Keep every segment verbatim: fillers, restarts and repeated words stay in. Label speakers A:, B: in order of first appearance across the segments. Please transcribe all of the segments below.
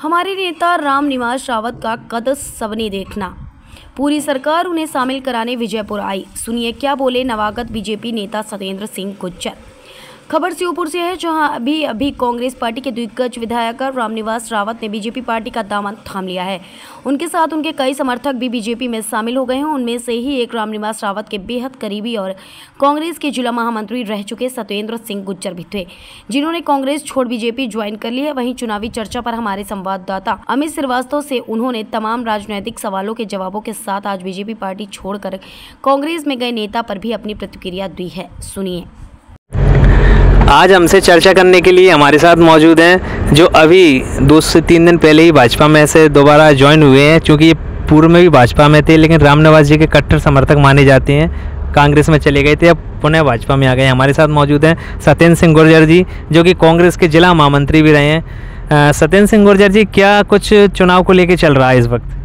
A: हमारे नेता रामनिवास रावत का कद सबने देखना, पूरी सरकार उन्हें शामिल कराने विजयपुर आई। सुनिए क्या बोले नवागत बीजेपी नेता सत्येंद्र सिंह गुज्जर। खबर श्योपुर से है, जहां अभी अभी कांग्रेस पार्टी के दिग्गज विधायक रामनिवास रावत ने बीजेपी पार्टी का दामन थाम लिया है। उनके साथ उनके कई समर्थक भी बीजेपी में शामिल हो गए हैं। उनमें से ही एक रामनिवास रावत के बेहद करीबी और कांग्रेस के जिला महामंत्री रह चुके सत्येंद्र सिंह गुज्जर भी थे, जिन्होंने कांग्रेस छोड़ बीजेपी ज्वाइन कर ली है। वहीं चुनावी चर्चा पर हमारे संवाददाता अमित श्रीवास्तव से उन्होंने तमाम राजनीतिक सवालों के जवाबों के साथ आज बीजेपी पार्टी छोड़कर कांग्रेस में गए नेता पर भी अपनी प्रतिक्रिया दी है। सुनिए।
B: आज हमसे चर्चा करने के लिए हमारे साथ मौजूद हैं जो अभी दो से तीन दिन पहले ही भाजपा में से दोबारा ज्वाइन हुए हैं। चूँकि ये पूर्व में भी भाजपा में थे, लेकिन रामनिवास जी के कट्टर समर्थक माने जाते हैं। कांग्रेस में चले गए थे, अब पुनः भाजपा में आ गए। हमारे साथ मौजूद हैं सत्येंद्र सिंह गुर्जर जी, जो कि कांग्रेस के जिला महामंत्री भी रहे हैं। सत्येंद्र सिंह गुर्जर जी, क्या कुछ चुनाव को लेकर चल रहा है इस वक्त?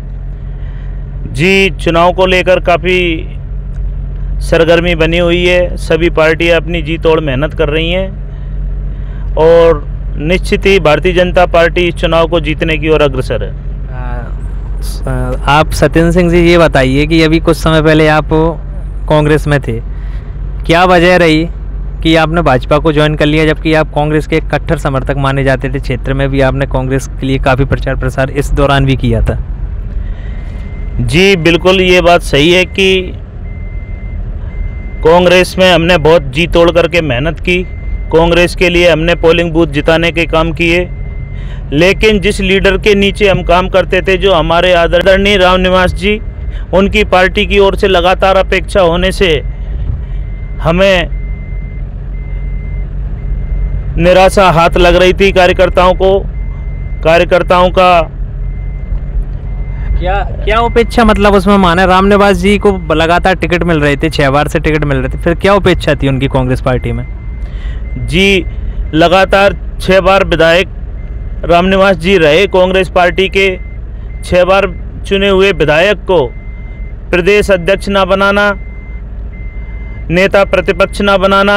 C: जी, चुनाव को लेकर काफ़ी सरगर्मी बनी हुई है। सभी पार्टियां अपनी जी तोड़ मेहनत कर रही हैं और निश्चित ही भारतीय जनता पार्टी इस चुनाव को जीतने की ओर अग्रसर है।
B: आप सत्येंद्र सिंह जी ये बताइए कि अभी कुछ समय पहले आप कांग्रेस में थे, क्या वजह रही कि आपने भाजपा को ज्वाइन कर लिया, जबकि आप कांग्रेस के कट्टर समर्थक माने जाते थे? क्षेत्र में भी आपने कांग्रेस के लिए काफ़ी प्रचार प्रसार इस दौरान भी किया था।
C: जी बिल्कुल, ये बात सही है कि कांग्रेस में हमने बहुत जी तोड़ करके मेहनत की। कांग्रेस के लिए हमने पोलिंग बूथ जिताने के काम किए, लेकिन जिस लीडर के नीचे हम काम करते थे, जो हमारे आदरणीय रामनिवास जी, उनकी पार्टी की ओर से लगातार अपेक्षा होने से हमें निराशा हाथ लग रही थी। कार्यकर्ताओं को कार्यकर्ताओं का
B: क्या क्या उपेक्षा, मतलब उसमें माना रामनिवास जी को लगातार टिकट मिल रहे थे, छह बार से टिकट मिल रहे थे, फिर क्या उपेक्षा थी उनकी कांग्रेस पार्टी में?
C: जी, लगातार छह बार विधायक रामनिवास जी रहे। कांग्रेस पार्टी के छह बार चुने हुए विधायक को प्रदेश अध्यक्ष ना बनाना, नेता प्रतिपक्ष ना बनाना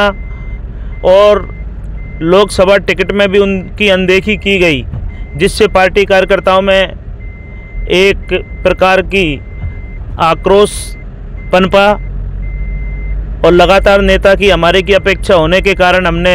C: और लोकसभा टिकट में भी उनकी अनदेखी की गई, जिससे पार्टी कार्यकर्ताओं में एक प्रकार की आक्रोश पनपा और लगातार नेता की हमारे की अपेक्षा होने के कारण हमने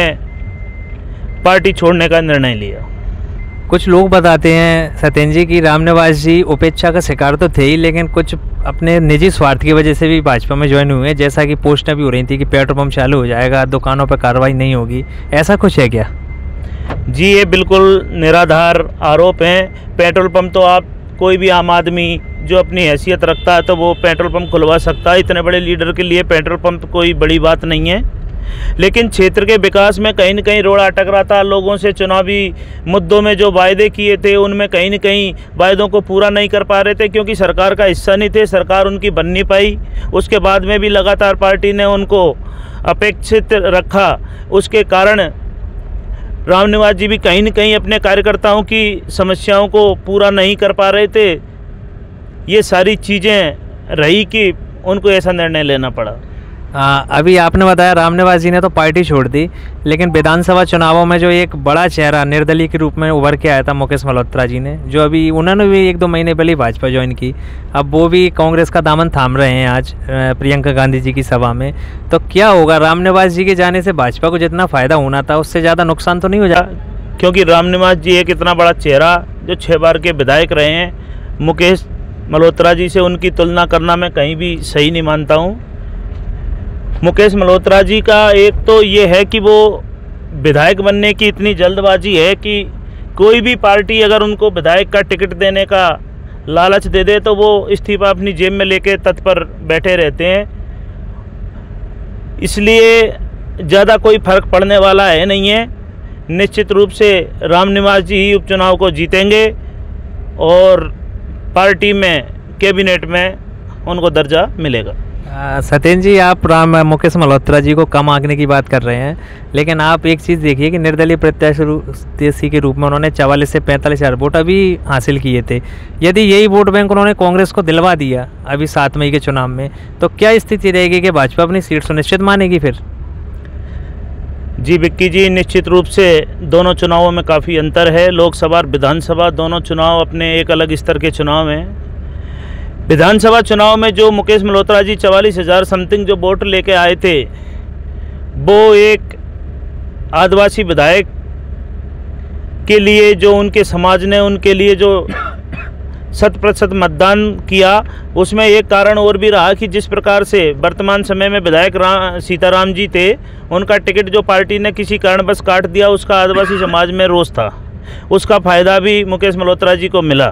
C: पार्टी छोड़ने का निर्णय लिया।
B: कुछ लोग बताते हैं सत्येंद्र जी की रामनिवास जी उपेक्षा का शिकार तो थे ही, लेकिन कुछ अपने निजी स्वार्थ की वजह से भी भाजपा में ज्वाइन हुए हैं, जैसा कि पोस्टें भी हो रही थी कि पेट्रोल पंप चालू हो जाएगा, दुकानों पर कार्रवाई नहीं होगी। ऐसा कुछ है क्या?
C: जी, ये बिल्कुल निराधार आरोप हैं। पेट्रोल पंप तो आप कोई भी आम आदमी जो अपनी हैसियत रखता है तो वो पेट्रोल पंप खुलवा सकता है। इतने बड़े लीडर के लिए पेट्रोल पंप कोई बड़ी बात नहीं है, लेकिन क्षेत्र के विकास में कहीं न कहीं रोड़ा अटक रहा था। लोगों से चुनावी मुद्दों में जो वायदे किए थे, उनमें कहीं न कहीं वायदों को पूरा नहीं कर पा रहे थे, क्योंकि सरकार का हिस्सा नहीं थे, सरकार उनकी बन नहीं पाई। उसके बाद में भी लगातार पार्टी ने उनको अपेक्षित रखा। उसके कारण रामनिवास जी भी कहीं न कहीं अपने कार्यकर्ताओं की समस्याओं को पूरा नहीं कर पा रहे थे। ये सारी चीज़ें रही कि उनको ऐसा निर्णय लेना पड़ा।
B: आ, अभी आपने बताया रामनिवास जी ने तो पार्टी छोड़ दी, लेकिन विधानसभा चुनावों में जो एक बड़ा चेहरा निर्दलीय के रूप में उभर के आया था मुकेश मल्होत्रा जी ने, जो अभी उन्होंने भी एक दो महीने पहले भाजपा ज्वाइन की, अब वो भी कांग्रेस का दामन थाम रहे हैं आज प्रियंका गांधी जी की सभा में। तो क्या होगा, रामनिवास जी के जाने से भाजपा को जितना फ़ायदा होना था उससे ज़्यादा नुकसान तो नहीं हो जाएगा?
C: क्योंकि रामनिवास जी एक इतना बड़ा चेहरा जो छः बार के विधायक रहे हैं, मुकेश मल्होत्रा जी से उनकी तुलना करना मैं कहीं भी सही नहीं मानता हूँ। मुकेश मल्होत्रा जी का एक तो ये है कि वो विधायक बनने की इतनी जल्दबाजी है कि कोई भी पार्टी अगर उनको विधायक का टिकट देने का लालच दे दे तो वो इस्तीफा अपनी जेब में लेके तत्पर बैठे रहते हैं। इसलिए ज़्यादा कोई फर्क पड़ने वाला है नहीं है। निश्चित रूप से रामनिवास जी ही उपचुनाव को जीतेंगे और पार्टी में कैबिनेट में उनको दर्जा मिलेगा।
B: सत्येंद्र जी, आप राम मुकेश मल्होत्रा जी को कम आंकने की बात कर रहे हैं, लेकिन आप एक चीज़ देखिए कि निर्दलीय प्रत्याशी के रूप में उन्होंने चवालीस से पैंतालीस हज़ार वोट अभी हासिल किए थे। यदि यही वोट बैंक उन्होंने कांग्रेस को दिलवा दिया अभी सात मई के चुनाव में, तो क्या स्थिति रहेगी कि भाजपा अपनी सीट सुनिश्चित मानेगी फिर?
C: जी विक्की जी, निश्चित रूप से दोनों चुनावों में काफ़ी अंतर है। लोकसभा और विधानसभा दोनों चुनाव अपने एक अलग स्तर के चुनाव हैं। विधानसभा चुनाव में जो मुकेश मल्होत्रा जी चवालीस हज़ार समथिंग जो वोट लेके आए थे, वो एक आदिवासी विधायक के लिए, जो उनके समाज ने उनके लिए जो शत प्रतिशत मतदान किया, उसमें एक कारण और भी रहा कि जिस प्रकार से वर्तमान समय में विधायक राम सीताराम जी थे, उनका टिकट जो पार्टी ने किसी कारणवश काट दिया, उसका आदिवासी समाज में रोष था। उसका फ़ायदा भी मुकेश मल्होत्रा जी को मिला।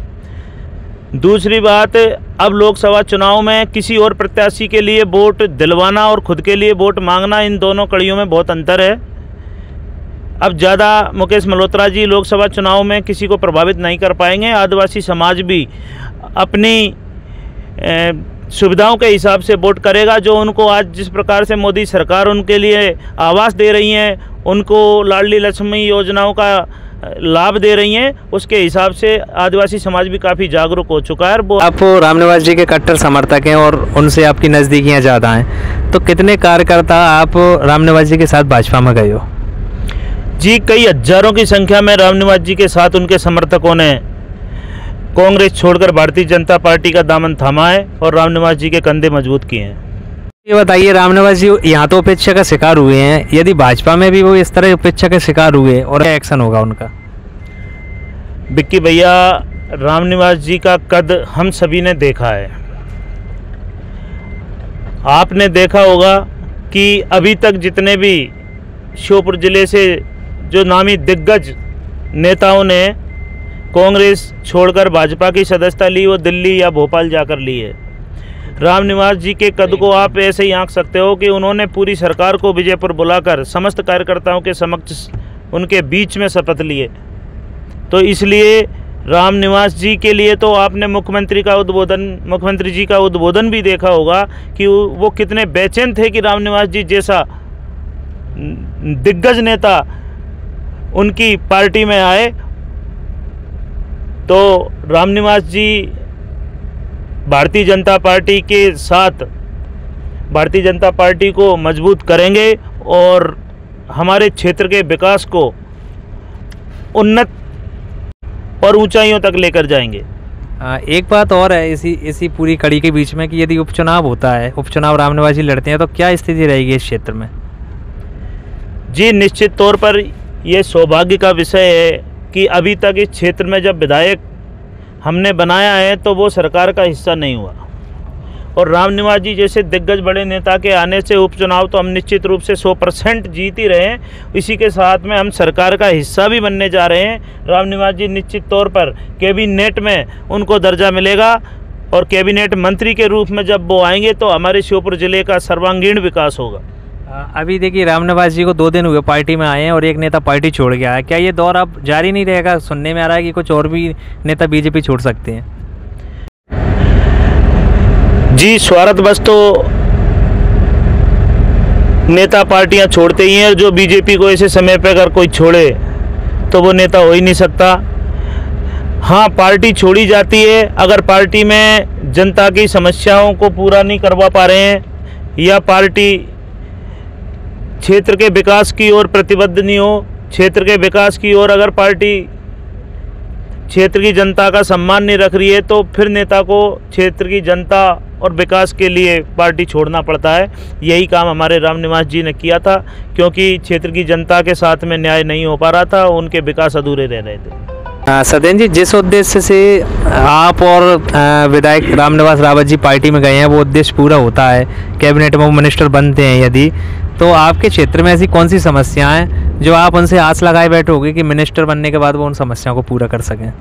C: दूसरी बात, अब लोकसभा चुनाव में किसी और प्रत्याशी के लिए वोट दिलवाना और खुद के लिए वोट मांगना, इन दोनों कड़ियों में बहुत अंतर है। अब ज़्यादा मुकेश मल्होत्रा जी लोकसभा चुनाव में किसी को प्रभावित नहीं कर पाएंगे। आदिवासी समाज भी अपनी ए, सुविधाओं के हिसाब से वोट करेगा। जो उनको आज जिस प्रकार से मोदी सरकार उनके लिए आवास दे रही है, उनको लाडली लक्ष्मी योजनाओं का लाभ दे रही हैं, उसके हिसाब से आदिवासी समाज भी काफ़ी जागरूक हो चुका है। वो
B: आप रामनिवास जी के कट्टर समर्थक हैं और उनसे आपकी नज़दीकियाँ ज़्यादा हैं, तो कितने कार्यकर्ता आप रामनिवास जी के साथ भाजपा में गए हो?
C: जी, कई हजारों की संख्या में रामनिवास जी के साथ उनके समर्थकों ने कांग्रेस छोड़कर भारतीय जनता पार्टी का दामन थामा है और रामनिवास जी के कंधे मजबूत किए हैं।
B: ये बताइए, रामनिवास जी यहाँ तो उपेक्षा का शिकार हुए हैं, यदि भाजपा में भी वो इस तरह उपेक्षा का शिकार हुए और क्या एक्शन होगा उनका?
C: बिक्की भैया, रामनिवास जी का कद हम सभी ने देखा है। आपने देखा होगा कि अभी तक जितने भी श्योपुर जिले से जो नामी दिग्गज नेताओं ने कांग्रेस छोड़कर भाजपा की सदस्यता ली, वो दिल्ली या भोपाल जाकर ली है। रामनिवास जी के कद को आप ऐसे ही आंक सकते हो कि उन्होंने पूरी सरकार को विजयपुर बुलाकर समस्त कार्यकर्ताओं के समक्ष उनके बीच में शपथ लिए। तो इसलिए रामनिवास जी के लिए तो आपने मुख्यमंत्री का उद्बोधन मुख्यमंत्री जी का उद्बोधन भी देखा होगा कि वो कितने बेचैन थे कि रामनिवास जी जैसा दिग्गज नेता उनकी पार्टी में आए। तो रामनिवास जी भारतीय जनता पार्टी के साथ भारतीय जनता पार्टी को मजबूत करेंगे और हमारे क्षेत्र के विकास को उन्नत और ऊंचाइयों तक लेकर जाएंगे।
B: आ, एक बात और है इसी इसी पूरी कड़ी के बीच में कि यदि उपचुनाव होता है, उपचुनाव रामनिवास जी लड़ते हैं, तो क्या स्थिति रहेगी इस क्षेत्र में?
C: जी, निश्चित तौर पर यह सौभाग्य का विषय है कि अभी तक इस क्षेत्र में जब विधायक हमने बनाया है तो वो सरकार का हिस्सा नहीं हुआ, और रामनिवास जी जैसे दिग्गज बड़े नेता के आने से उपचुनाव तो हम निश्चित रूप से सौ परसेंट जीत ही रहे हैं। इसी के साथ में हम सरकार का हिस्सा भी बनने जा रहे हैं। रामनिवास जी निश्चित तौर पर कैबिनेट में उनको दर्जा मिलेगा और कैबिनेट मंत्री के रूप में जब वो आएंगे तो हमारे श्योपुर जिले का सर्वांगीण विकास होगा।
B: अभी देखिए, रामनिवास जी को दो दिन हुए पार्टी में आए हैं और एक नेता पार्टी छोड़ गया है। क्या ये दौर अब जारी नहीं रहेगा? सुनने में आ रहा है कि कुछ और भी नेता बीजेपी छोड़ सकते हैं।
C: जी, स्वार्थवश तो नेता पार्टियां छोड़ते ही हैं। जो बीजेपी को ऐसे समय पर अगर कोई छोड़े तो वो नेता हो ही नहीं सकता। हाँ, पार्टी छोड़ी जाती है अगर पार्टी में जनता की समस्याओं को पूरा नहीं करवा पा रहे हैं या पार्टी क्षेत्र के विकास की ओर प्रतिबद्ध नहीं हो। क्षेत्र के विकास की ओर अगर पार्टी क्षेत्र की जनता का सम्मान नहीं रख रही है तो फिर नेता को क्षेत्र की जनता और विकास के लिए पार्टी छोड़ना पड़ता है। यही काम हमारे रामनिवास जी ने किया था, क्योंकि क्षेत्र की जनता के साथ में न्याय नहीं हो पा रहा था, उनके विकास अधूरे रह रहे थे।
B: सत्येंद्र जी, जिस उद्देश्य से आप और विधायक रामनिवास रावत जी पार्टी में गए हैं, वो उद्देश्य पूरा होता है, कैबिनेट में वो मिनिस्टर बनते हैं यदि, तो आपके क्षेत्र में ऐसी कौन सी समस्याएं हैं जो आप उनसे आस लगाए बैठोगे कि मिनिस्टर बनने के बाद वो उन समस्याओं को पूरा कर सकें?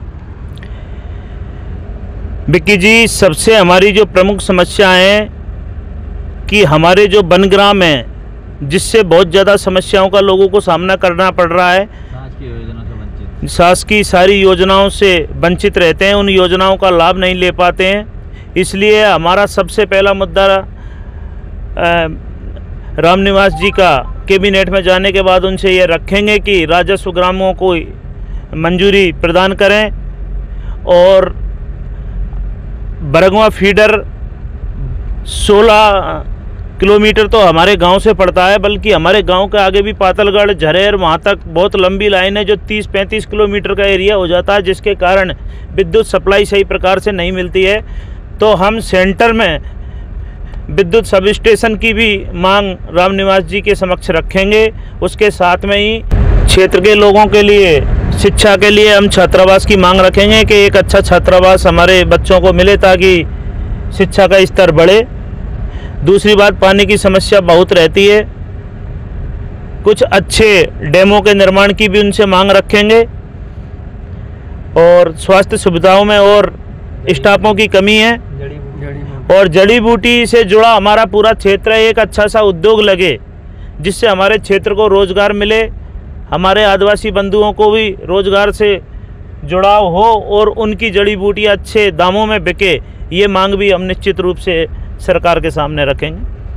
C: बिक्की जी, सबसे हमारी जो प्रमुख समस्या है कि हमारे जो वनग्राम हैं, जिससे बहुत ज़्यादा समस्याओं का लोगों को सामना करना पड़ रहा है, शासकीय सारी योजनाओं से वंचित रहते हैं, उन योजनाओं का लाभ नहीं ले पाते हैं। इसलिए हमारा सबसे पहला मुद्दा रामनिवास जी का कैबिनेट में जाने के बाद उनसे ये रखेंगे कि राजस्व ग्रामों को मंजूरी प्रदान करें और बरगवा फीडर सोलह किलोमीटर तो हमारे गांव से पड़ता है, बल्कि हमारे गांव के आगे भी पातलगढ़, झरेर, वहाँ तक बहुत लंबी लाइन है जो तीस पैंतीस किलोमीटर का एरिया हो जाता है, जिसके कारण विद्युत सप्लाई सही प्रकार से नहीं मिलती है। तो हम सेंटर में विद्युत सब स्टेशन की भी मांग रामनिवास जी के समक्ष रखेंगे। उसके साथ में ही क्षेत्र के लोगों के लिए शिक्षा के लिए हम छात्रावास की मांग रखेंगे कि एक अच्छा छात्रावास हमारे बच्चों को मिले ताकि शिक्षा का स्तर बढ़े। दूसरी बात, पानी की समस्या बहुत रहती है, कुछ अच्छे डैमों के निर्माण की भी उनसे मांग रखेंगे। और स्वास्थ्य सुविधाओं में और स्टाफों की कमी है, और जड़ी बूटी से जुड़ा हमारा पूरा क्षेत्र एक अच्छा सा उद्योग लगे जिससे हमारे क्षेत्र को रोजगार मिले, हमारे आदिवासी बंधुओं को भी रोजगार से जुड़ाव हो और उनकी जड़ी बूटी अच्छे दामों में बिके। ये मांग भी हम निश्चित रूप से सरकार के सामने रखेंगे।